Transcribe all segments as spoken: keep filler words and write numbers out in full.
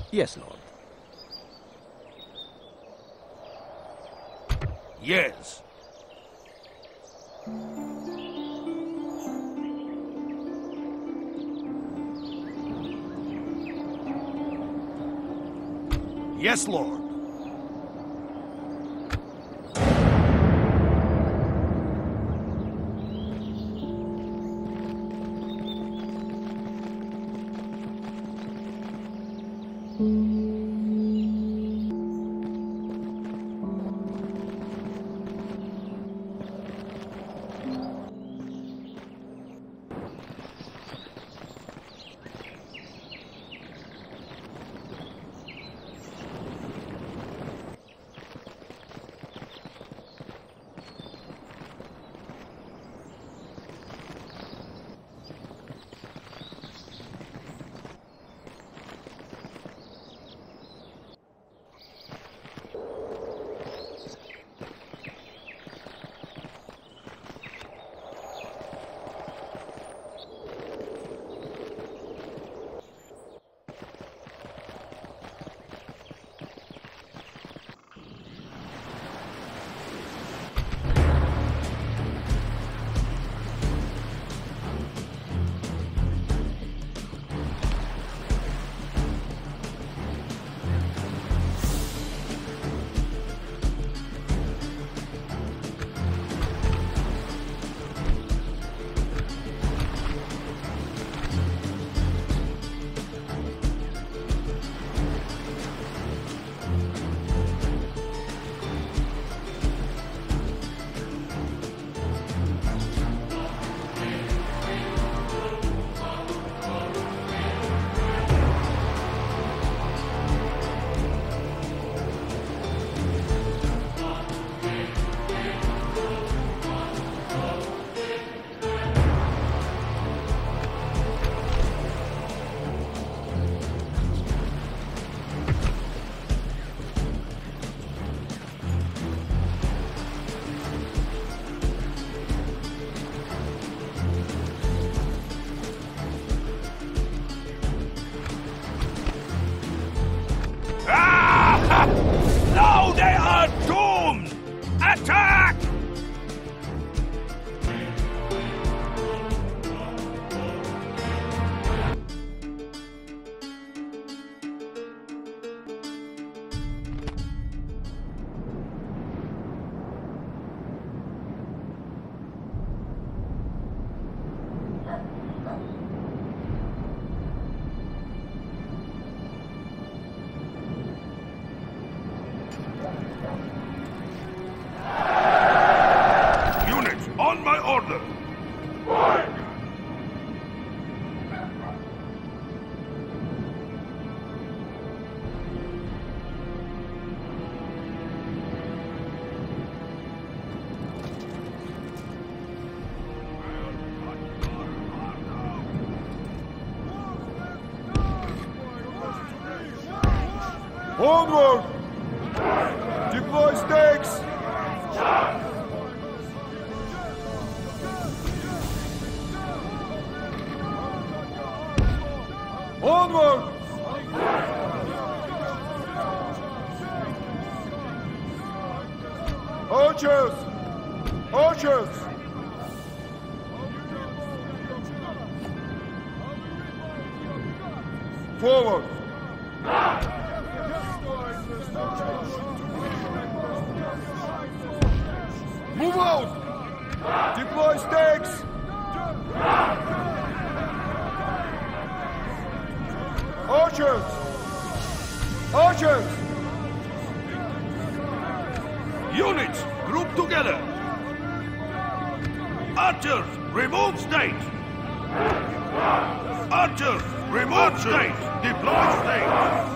Yes, Lord. Yes. Yes, Lord. Now they are doomed! Attack! Onward! Deploy stakes! Onward! Archers! Archers! Forward! Move out! Deploy stakes! Archers! Archers! Units, group together! Archers, remove state! Archers, remove state! Deploy state!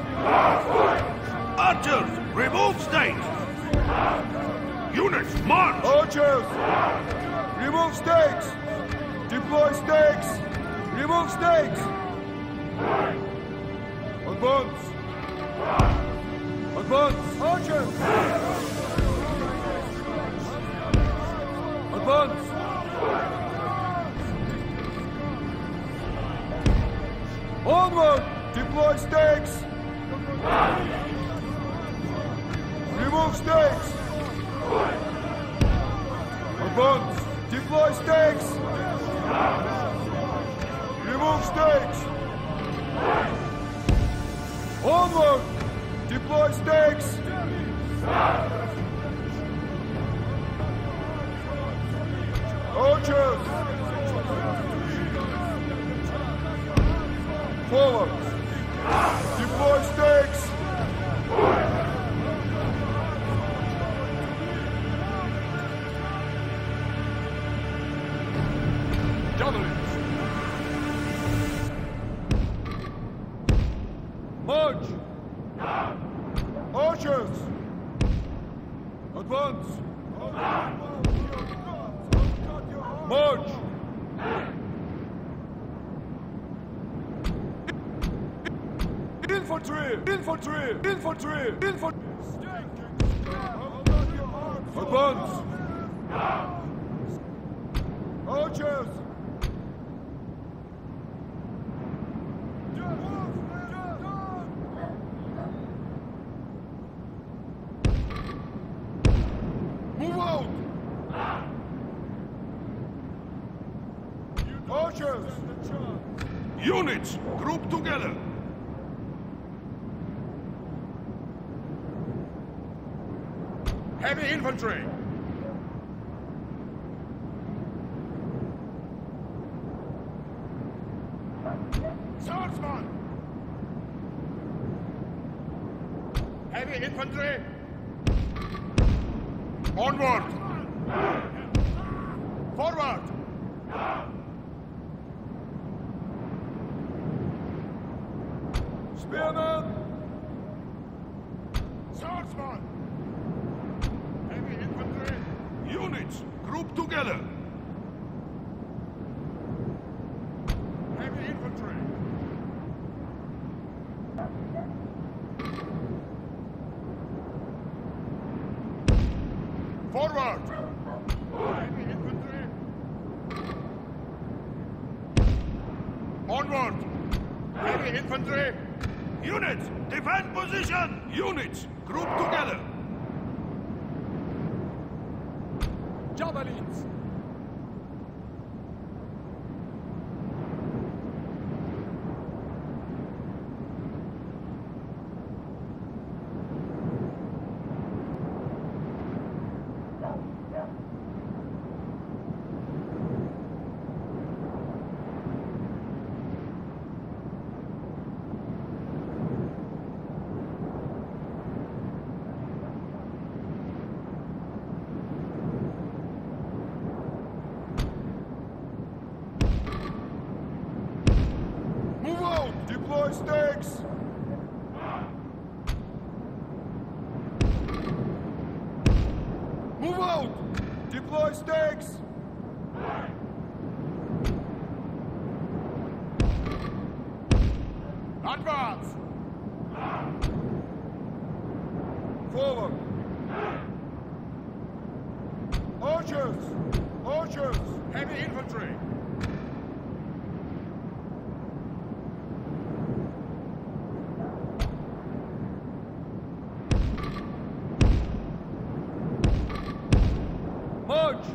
Archers, remove state! Units, march! Archers! Remove stakes! Deploy stakes! Remove stakes! Advance! Advance! Archers! Advance! Onward! Deploy stakes! Advance! Deploy stakes! Remove stakes! Onward! Deploy stakes! Archers! Forward! Deploy stakes! Javelins! March! Archers! Advance! March! Infantry! Infantry! Infantry! Infantry! Advance! Archers! Move out! Archers! Units, group together. Heavy infantry! Swordsman! Heavy infantry! Onward! Forward! Spearmen! Swordsman! Heavy infantry! Units, group together. Heavy infantry! Forward! Heavy infantry! Onward! Heavy infantry! Units, defend position. Units, group together. Javelins! Deploy stakes! Move out! Deploy stakes! Advance! Forward! Archers! Archers! Heavy infantry! March!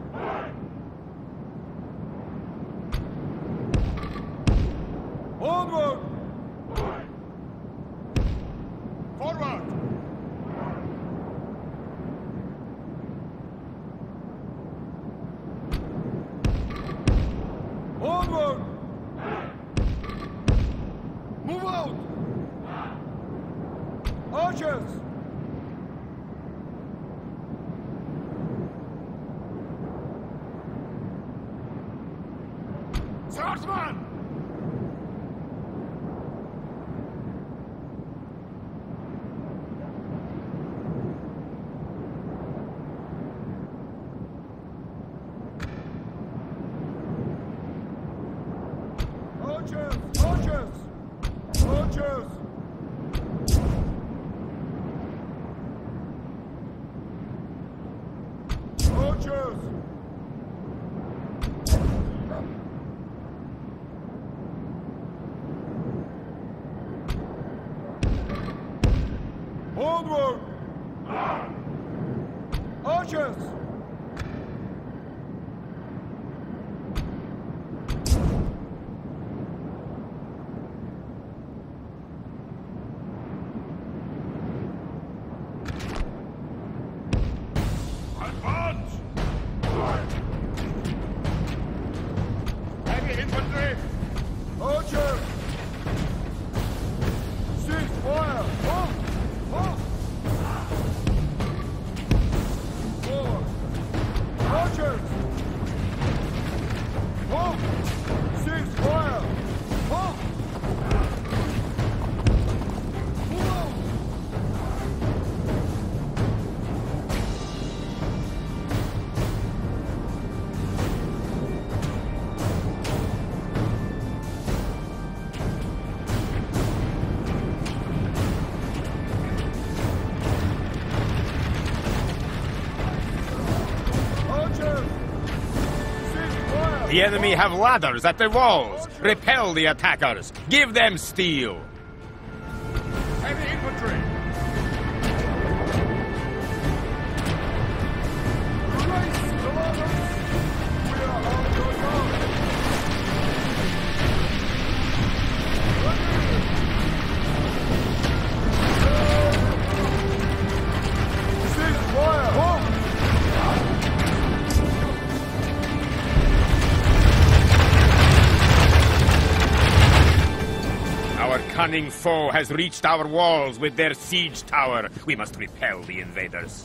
Onward! Forward! Onward! Move out! Archers! Swordsman! Archers! Archers! Archers! Archers! Onward! Archers! guns! Heavy infantry! Archers! Cease fire! Halt! Halt! Forward! Archers! Halt! Cease fire! Halt! Move out! The enemy have ladders at their walls. Repel the attackers. Give them steel. Heavy infantry! Race, commanders! We are on your yard! Cease fire! Halt! Our cunning foe has reached our walls with their siege tower. We must repel the invaders.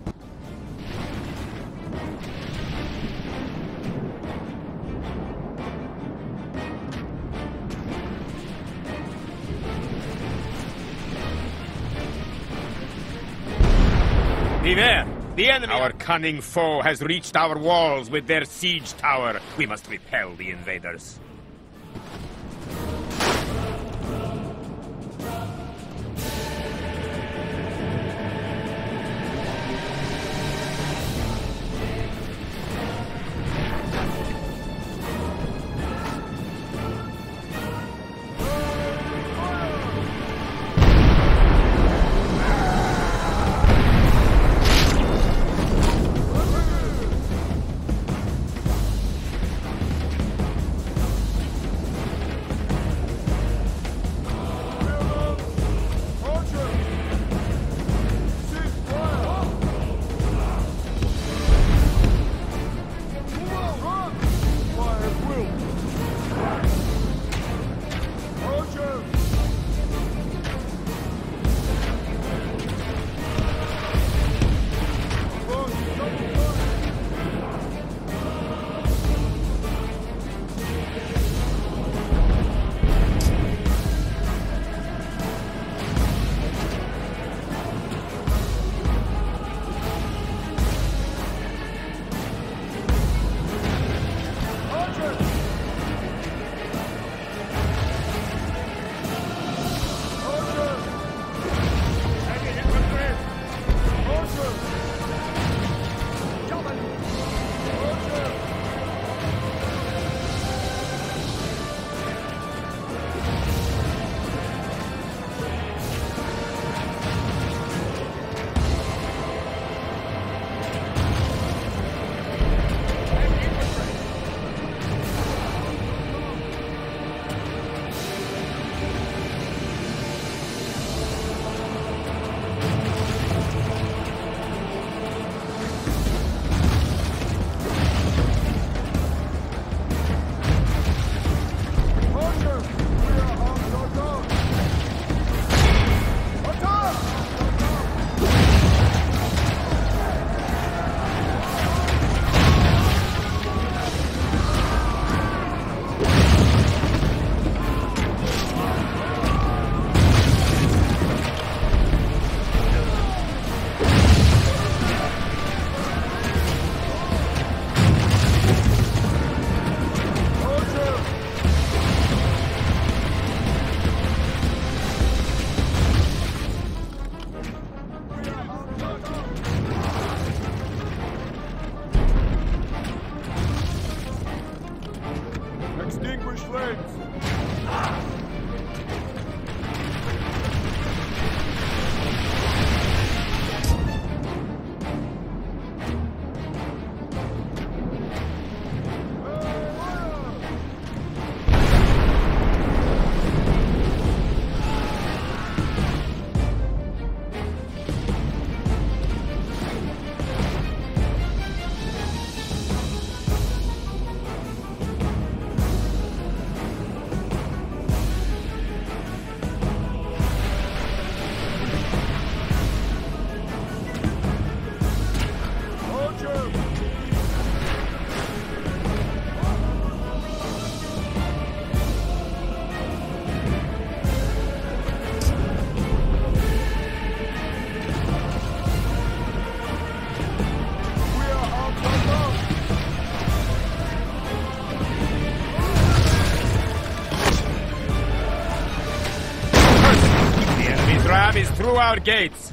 Beware! The enemy! Our cunning foe has reached our walls with their siege tower. We must repel the invaders. through our gates!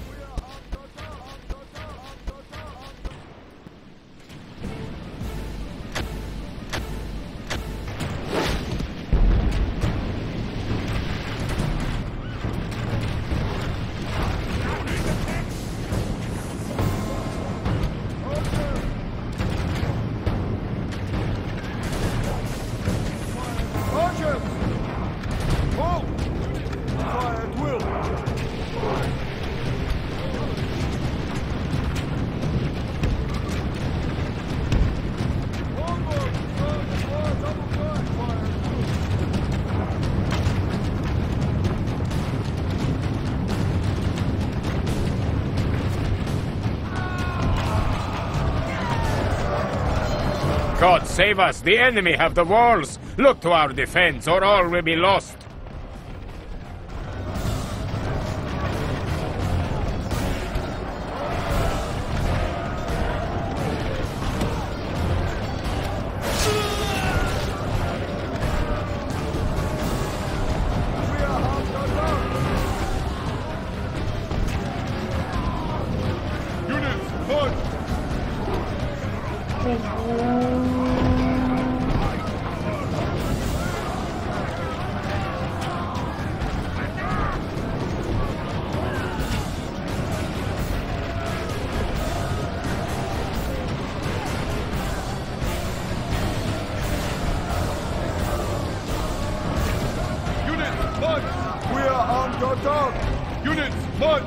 God save us! The enemy have the walls! Look to our defense, or all will be lost! Units, march!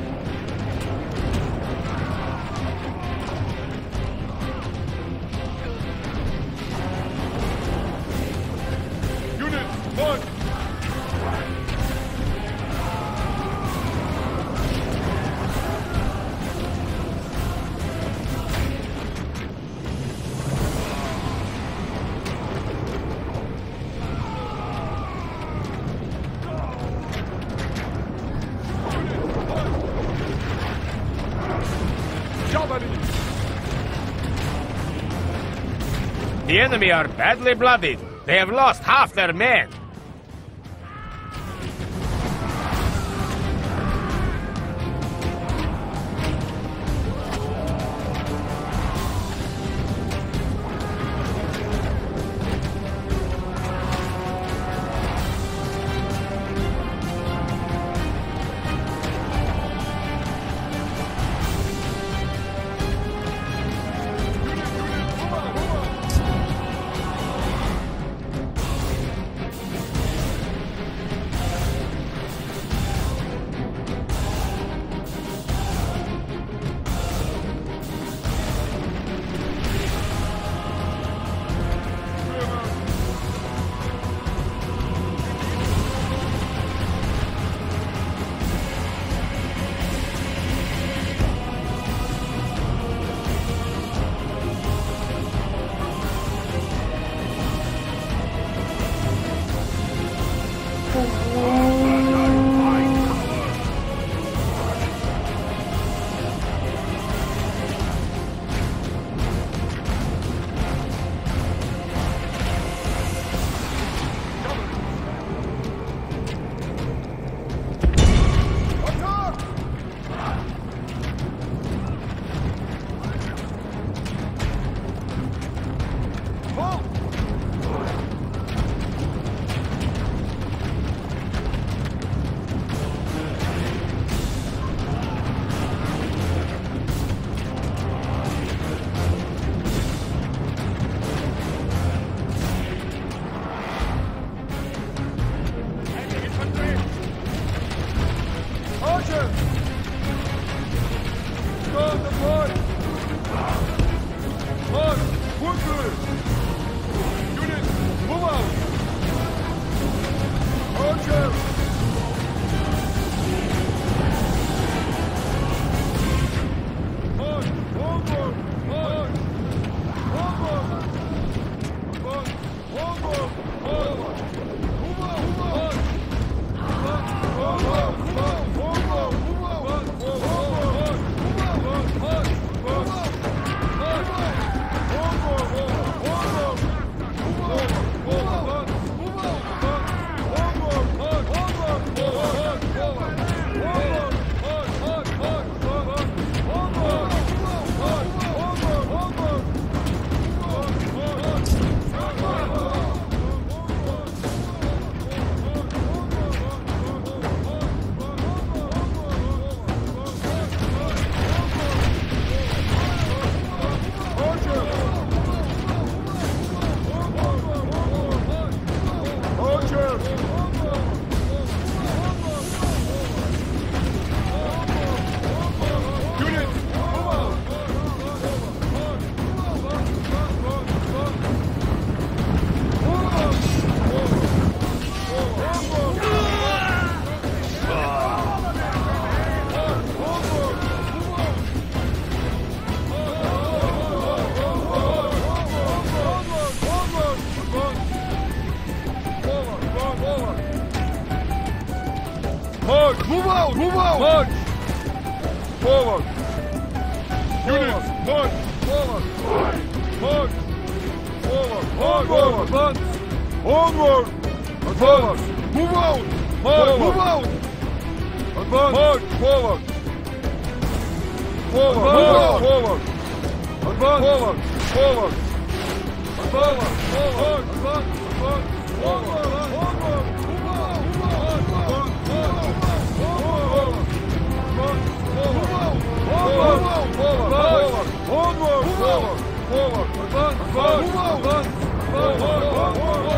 Units, march! The enemy are badly bloodied. They have lost half their men. out! Move out! March! Forward! Units, march! Forward! March! Forward! Onward! Advance! Onward! Advance! Move out! March! Move out! Advance! March! Forward! Forward! Move out! Forward! Advance! Forward! Forward! Advance! Forward! Advance! Advance! Forward! Forward! Move out! Move out! Advance! Forward! Forward! Advance! Forward! Forward! Forward! Forward! Forward! Forward! Forward! Advance! Advance! Advance! Forward! Forward!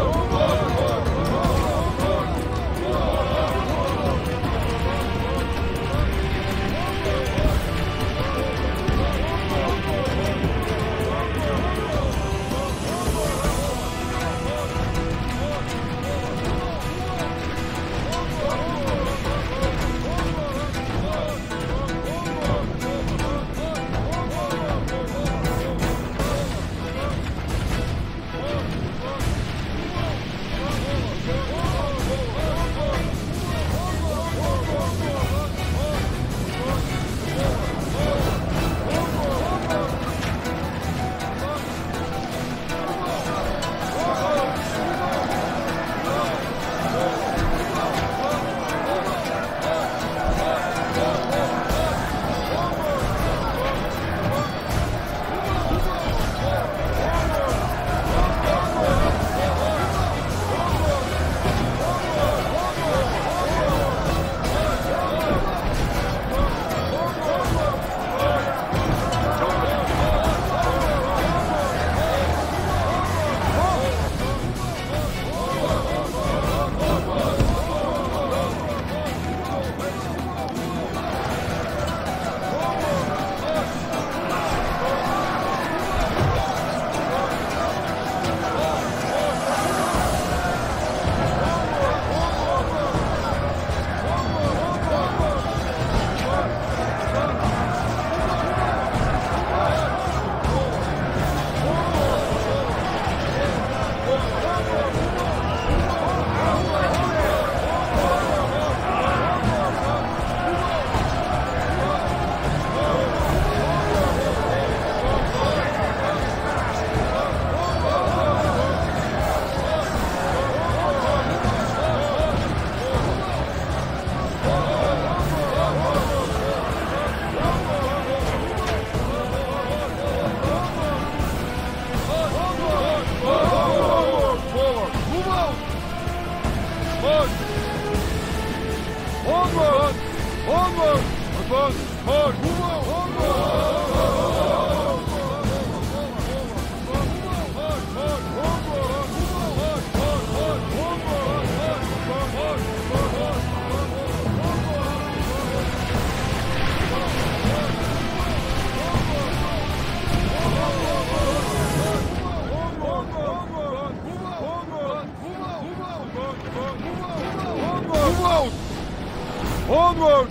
Onward!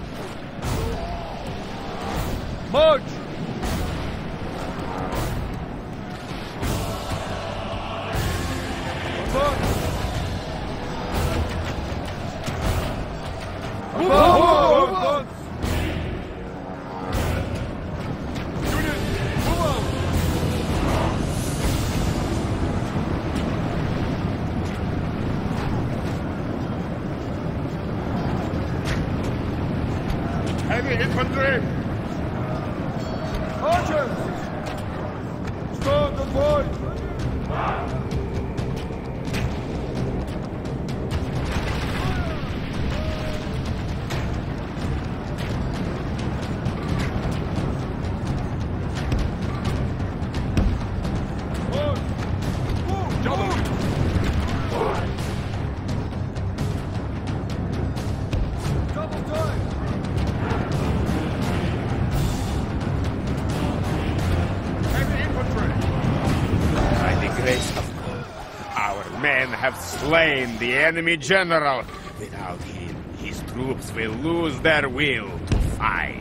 March! Advance! Move out! Advance! Units, move out! Heavy infantry! Archers! Stand and fight! Have slain the enemy general. Without him, his troops will lose their will to fight.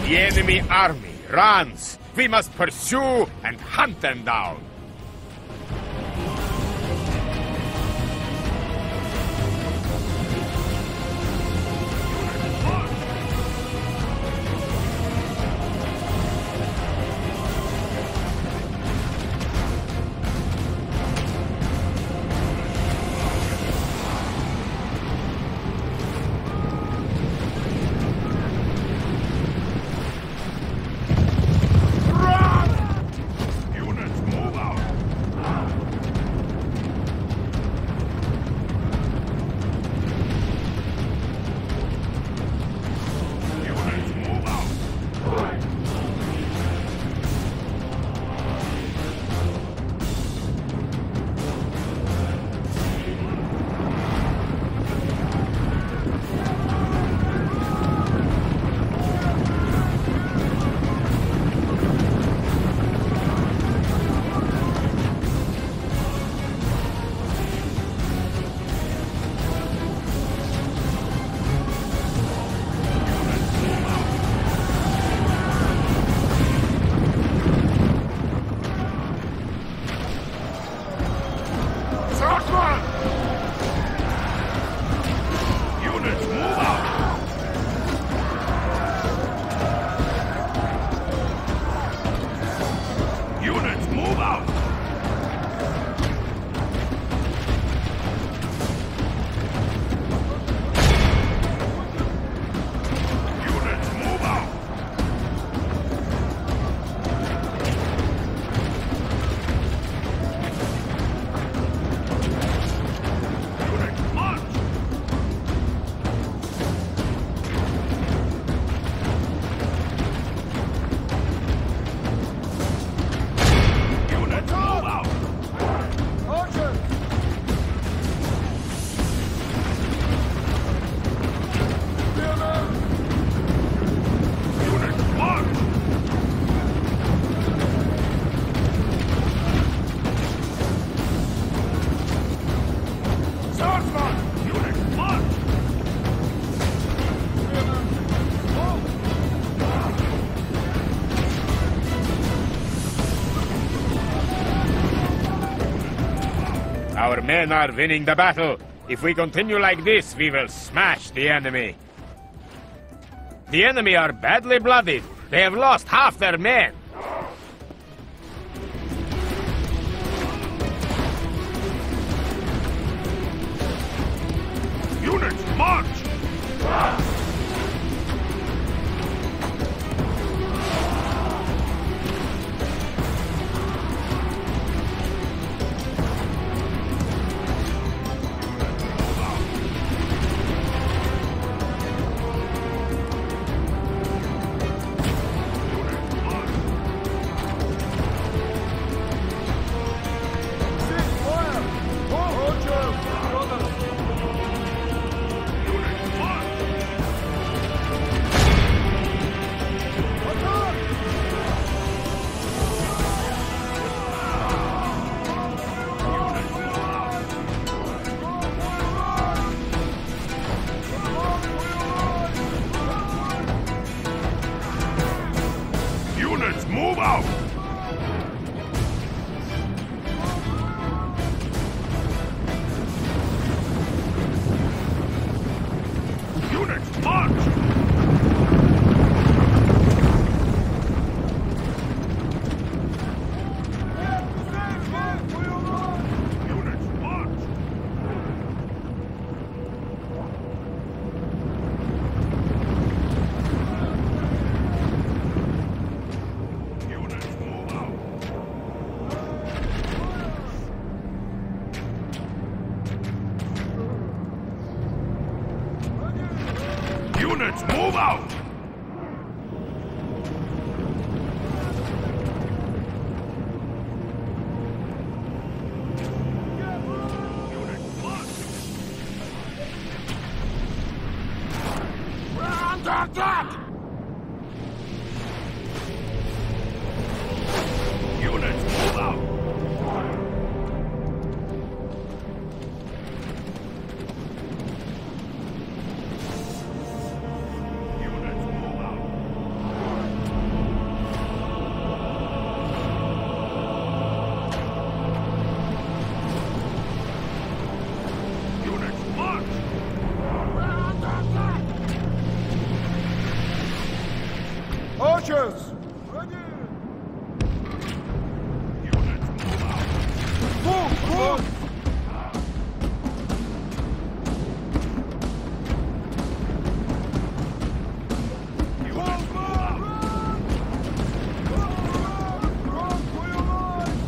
The enemy army runs. We must pursue and hunt them down. Our men are winning the battle. If we continue like this, we will smash the enemy. The enemy are badly blooded. They have lost half their men. Units, march! Move out! Units, march! Units, move out! Units, march! We're under attack! Units, move out! Units, move out! Archers! Ready! Units move out. Move! Move! Units move out. Run for your lives!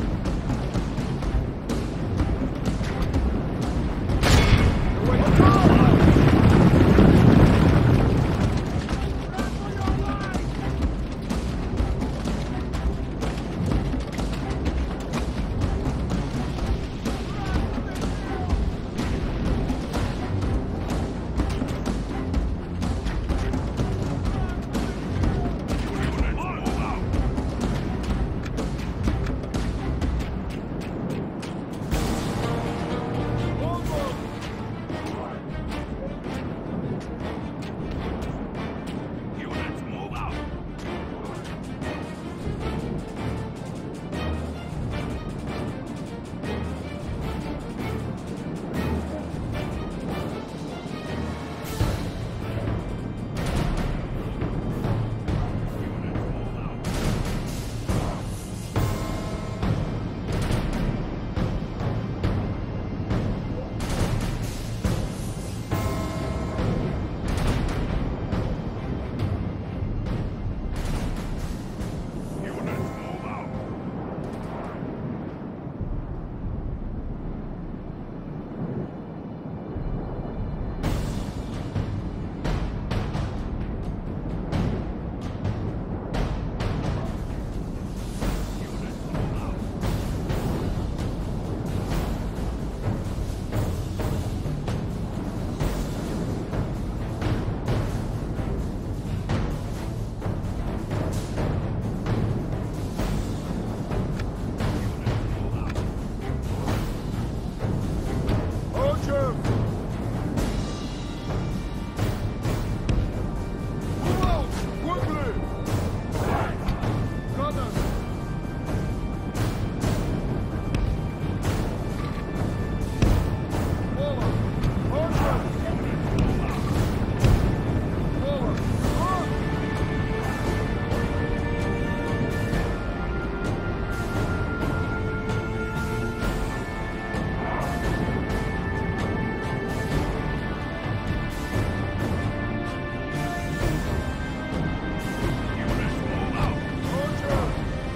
Units move out. Units move out. Units move out. Units move out. Archers! Move out! Quickly! Gunners! Forward! Archers! Forward! Run! Units move out. Archers!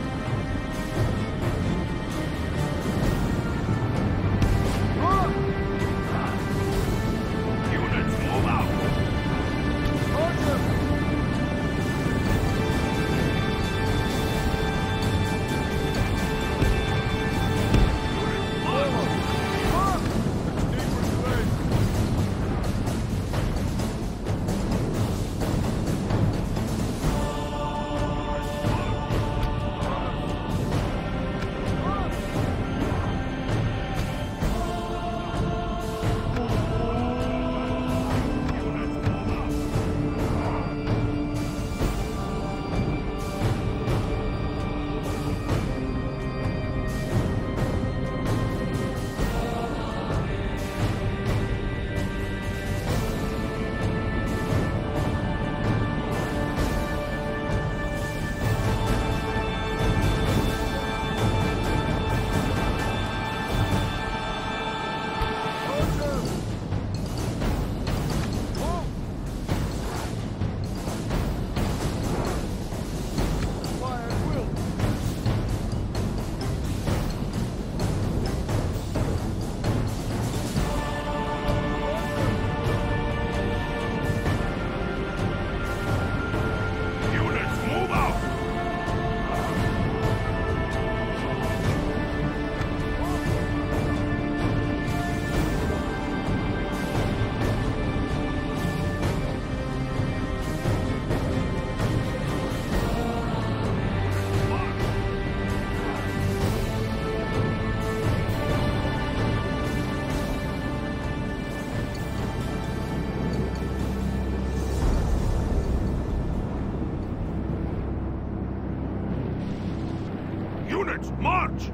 Run! Units move out. Archers! Forward! Run! Extinguish flame! Units move out. Archers! Move! Fire at will! Units move out. Units march.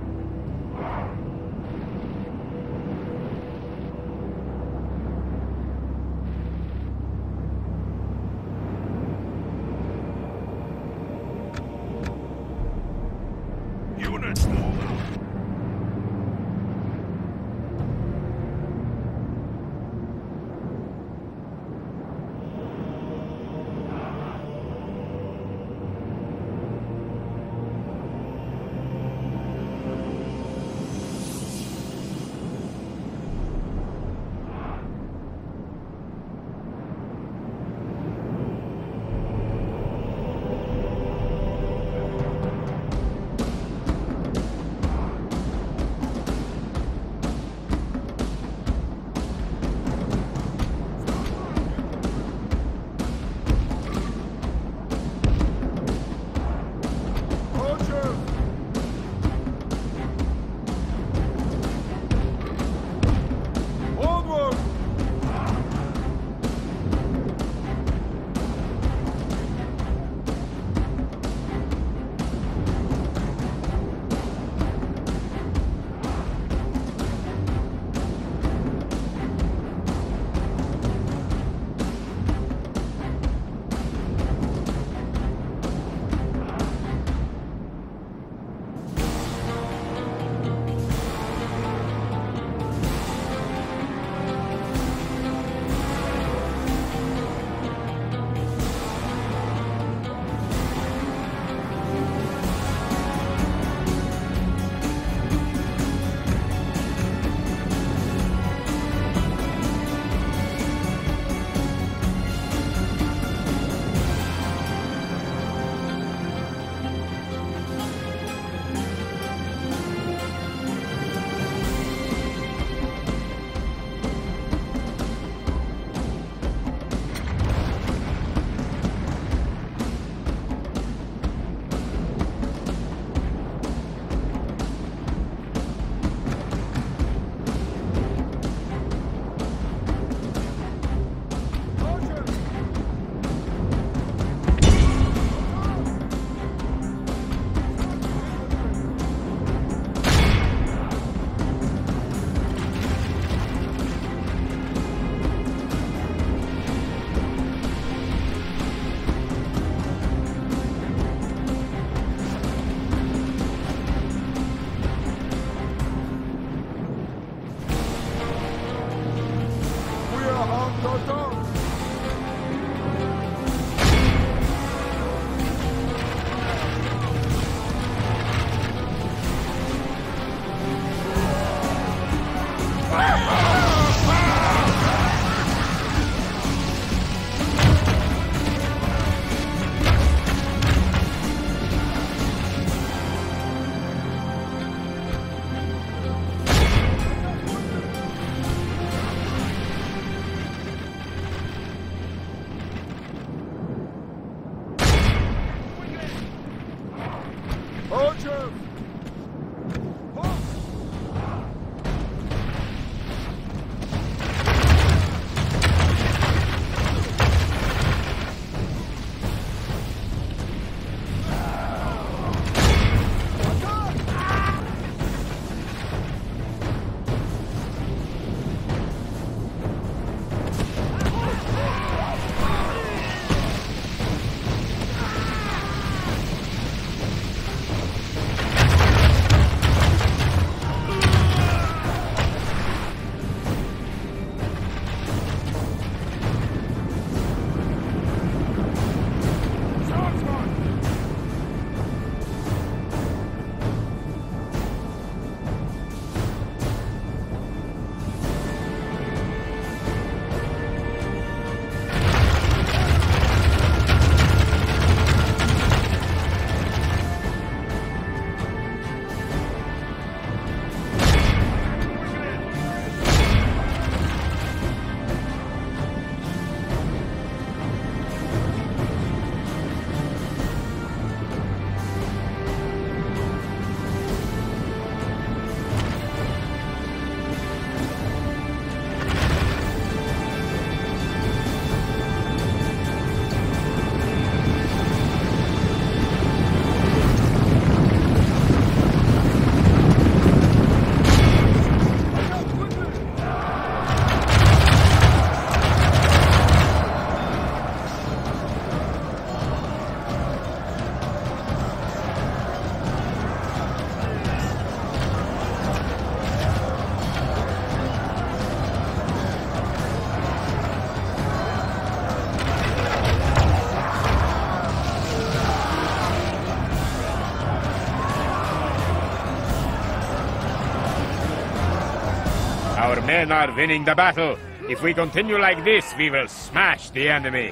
men are winning the battle. If we continue like this, we will smash the enemy.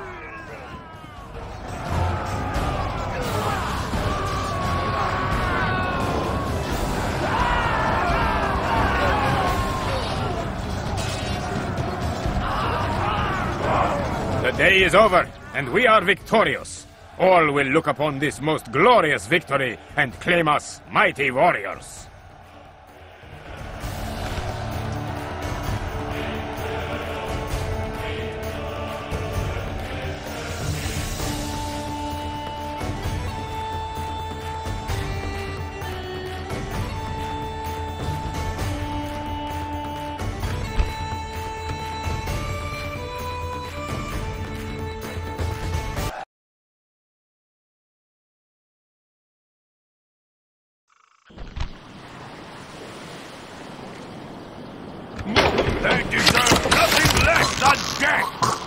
The day is over, and we are victorious. All will look upon this most glorious victory and claim us mighty warriors. They deserve nothing less than death!